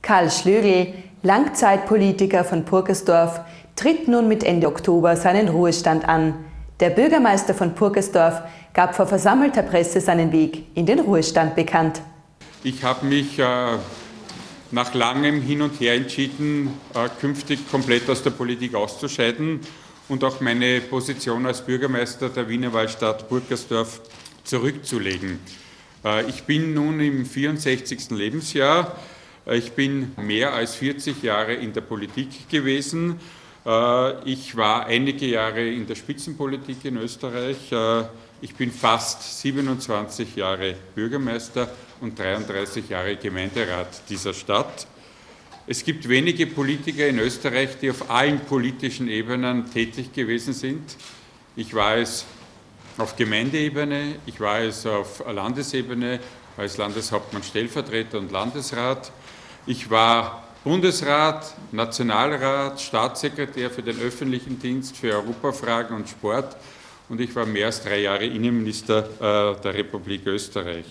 Karl Schlögl, Langzeitpolitiker von Purkersdorf, tritt nun mit Ende Oktober seinen Ruhestand an. Der Bürgermeister von Purkersdorf gab vor versammelter Presse seinen Weg in den Ruhestand bekannt. Ich habe mich nach langem Hin und Her entschieden, künftig komplett aus der Politik auszuscheiden und auch meine Position als Bürgermeister der Wienerwaldstadt Purkersdorf zurückzulegen. Ich bin nun im 64. Lebensjahr. Ich bin mehr als 40 Jahre in der Politik gewesen. Ich war einige Jahre in der Spitzenpolitik in Österreich. Ich bin fast 27 Jahre Bürgermeister und 33 Jahre Gemeinderat dieser Stadt. Es gibt wenige Politiker in Österreich, die auf allen politischen Ebenen tätig gewesen sind. Ich war es auf Gemeindeebene, ich war es auf Landesebene als Landeshauptmann, Stellvertreter und Landesrat. Ich war Bundesrat, Nationalrat, Staatssekretär für den öffentlichen Dienst, für Europafragen und Sport und ich war mehr als 3 Jahre Innenminister der Republik Österreich.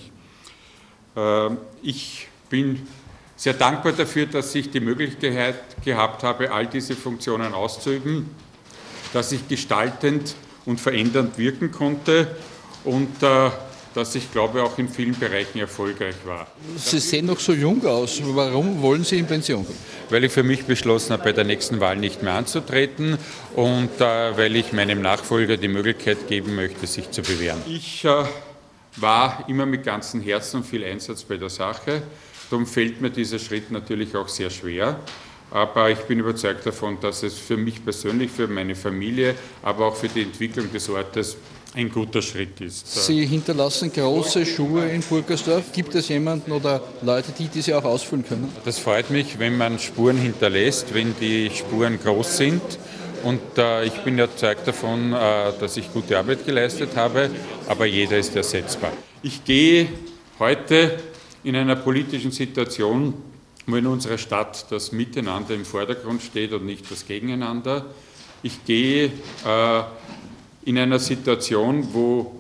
Ich bin sehr dankbar dafür, dass ich die Möglichkeit gehabt habe, all diese Funktionen auszuüben, dass ich gestaltend und verändernd wirken konnte und dass ich glaube, auch in vielen Bereichen erfolgreich war. Sie sehen noch so jung aus. Warum wollen Sie in Pension gehen? Weil ich für mich beschlossen habe, bei der nächsten Wahl nicht mehr anzutreten und weil ich meinem Nachfolger die Möglichkeit geben möchte, sich zu bewähren. Ich war immer mit ganzem Herzen und viel Einsatz bei der Sache. Darum fällt mir dieser Schritt natürlich auch sehr schwer. Aber ich bin überzeugt davon, dass es für mich persönlich, für meine Familie, aber auch für die Entwicklung des Ortes ein guter Schritt ist. Sie hinterlassen große Schuhe in Purkersdorf. Gibt es jemanden oder Leute, die diese auch ausfüllen können? Das freut mich, wenn man Spuren hinterlässt, wenn die Spuren groß sind. Und ich bin überzeugt davon, dass ich gute Arbeit geleistet habe, aber jeder ist ersetzbar. Ich gehe heute in einer politischen Situation, wo in unserer Stadt das Miteinander im Vordergrund steht und nicht das Gegeneinander. Ich gehe in einer Situation, wo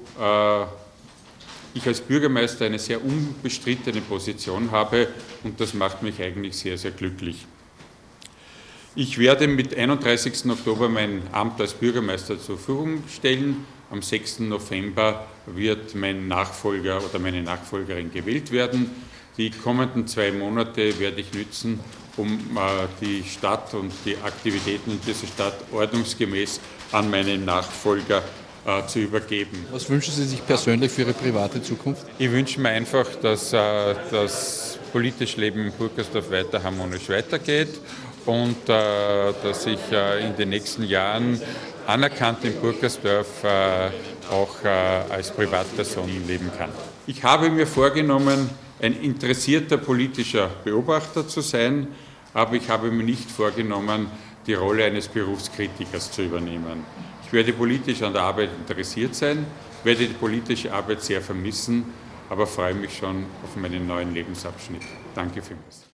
ich als Bürgermeister eine sehr unbestrittene Position habe und das macht mich eigentlich sehr, sehr glücklich. Ich werde mit 31. Oktober mein Amt als Bürgermeister zur Verfügung stellen. Am 6. November wird mein Nachfolger oder meine Nachfolgerin gewählt werden. Die kommenden 2 Monate werde ich nützen, um die Stadt und die Aktivitäten in dieser Stadt ordnungsgemäß an meinen Nachfolger zu übergeben. Was wünschen Sie sich persönlich für Ihre private Zukunft? Ich wünsche mir einfach, dass das politische Leben in Purkersdorf weiter harmonisch weitergeht und dass ich in den nächsten Jahren anerkannt in Purkersdorf auch als Privatperson leben kann. Ich habe mir vorgenommen, ein interessierter politischer Beobachter zu sein, aber ich habe mir nicht vorgenommen, die Rolle eines Berufskritikers zu übernehmen. Ich werde politisch an der Arbeit interessiert sein, werde die politische Arbeit sehr vermissen, aber freue mich schon auf meinen neuen Lebensabschnitt. Danke vielmals.